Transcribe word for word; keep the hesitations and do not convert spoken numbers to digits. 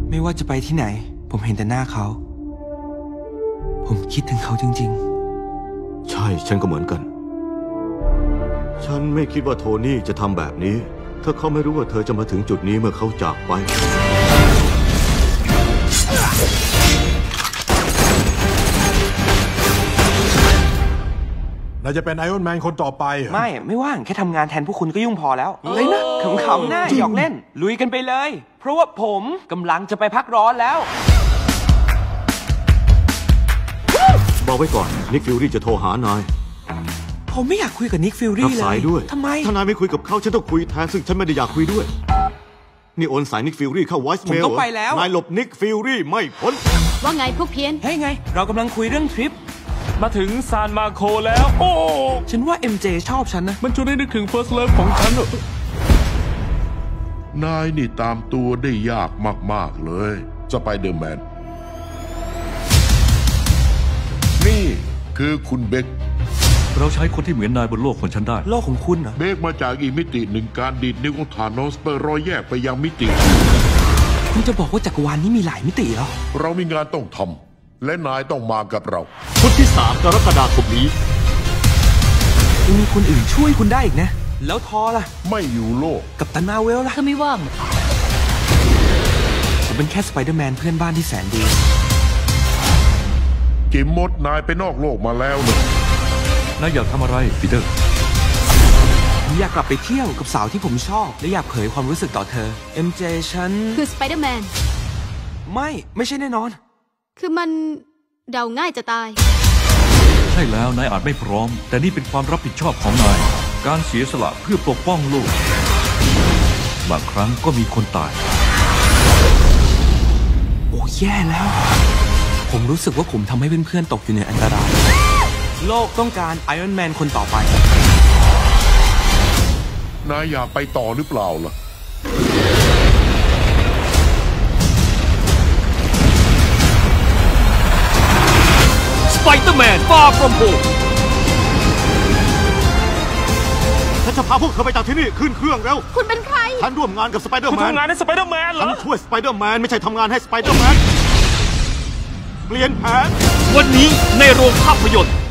ไม่ว่าจะไปที่ไหนผมเห็นแต่หน้าเขาผมคิดถึงเขาจริงๆใช่ฉันก็เหมือนกันฉันไม่คิดว่าโทนี่จะทำแบบนี้ถ้าเขาไม่รู้ว่าเธอจะมาถึงจุดนี้เมื่อเขาจากไปนายจะเป็นไอรอนแมนคนต่อไปไม่ไม่ว่างแค่ทำงานแทนพวกคุณก็ยุ่งพอแล้วเลยนะขำๆหน้าหยอกเล่นลุยกันไปเลยเพราะว่าผมกำลังจะไปพักร้อนแล้วบอกไว้ก่อนนิกฟิลลี่จะโทรหานายผมไม่อยากคุยกับนิกฟิลลี่เลยรับสายด้วยทำไมถ้านายไม่คุยกับเขาฉันต้องคุยแทนซึ่งฉันไม่ได้อยากคุยด้วยนี่โอนสายนิกฟิลลี่เข้าไวส์เมลผมต้องไปแล้วนายหลบนิกฟิลลี่ไม่พ้นว่าไงพวกเพี้ยนเฮ้ยไงเรากำลังคุยเรื่องทริปมาถึงซานมาโคแล้วโอ้ฉันว่า เอ็ม เจ ชอบฉันนะมันชวนให้นึกถึง First Love ของฉันนายนี่ตามตัวได้ยากมากๆเลยสไปเดอร์แมนนี่คือคุณเบคเราใช้คนที่เหมือนนายบนโลกของฉันได้โลกของคุณเหรอเบคมาจากอีกมิติหนึ่งการดีดนิ้วของธานอสเปิดรอยแยกไปยังมิติคุณจะบอกว่าจักรวาลนี้มีหลายมิติเหรอเรามีงานต้องทำและนายต้องมากับเราพุธที่สามกรกฎาคมนี้ยังมีคนอื่นช่วยคุณได้อีกนะแล้วทอล่ะไม่อยู่โลกกับตันมาเวลล่ะเขาไม่ว่างผมเป็นแค่สไปเดอร์แมนเพื่อนบ้านที่แสนดีจิมมดนายไปนอกโลกมาแล้วเลยนายอยากทำอะไรปีเตอร์ผมอยากกลับไปเที่ยวกับสาวที่ผมชอบและอยากเผยความรู้สึกต่อเธอ เอ็ม เจ ฉันคือสไปเดอร์แมนไม่ไม่ใช่แน่นอนคือมันเดาง่ายจะตายใช่แล้วนายอาจไม่พร้อมแต่นี่เป็นความรับผิดชอบของนายการเสียสละเพื่อปกป้องโลกบางครั้งก็มีคนตายโอ้แย่แล้วผมรู้สึกว่าผมทำให้เพื่อนๆตกอยู่ในอันตรายโลกต้องการไอรอนแมนคนต่อไปนายอยากไปต่อหรือเปล่าล่ะ Spider-Man Far From Home ฉันจะพาพวกเธอไปจากที่นี่ขึ้นเครื่องเร็วคุณเป็นใครฉันร่วมงานกับ Spider-Man คุณทำงานให้ Spider-Man เหรอฉันช่วย Spider-Man ไม่ใช่ทำงานให้ Spider-Man เปลี่ยนแผนวันนี้ในโรงภาพยนตร์